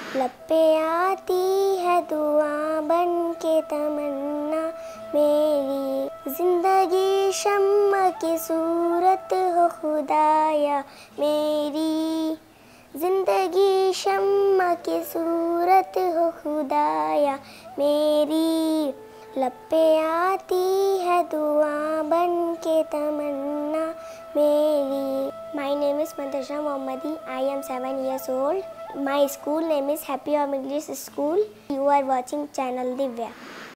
लब पे आती है दुआ बन के तमन्ना मेरी, जिंदगी शम्मा की सूरत हो खुदाया मेरी, जिंदगी शम्मा की सूरत हो खुदाया मेरी, लब पे आती है दुआ बन के तमन्ना मेरी। My name is Mantasha Mohammadi. I am 7 years old. My school name is Happy Home English School. You are watching channel Divya.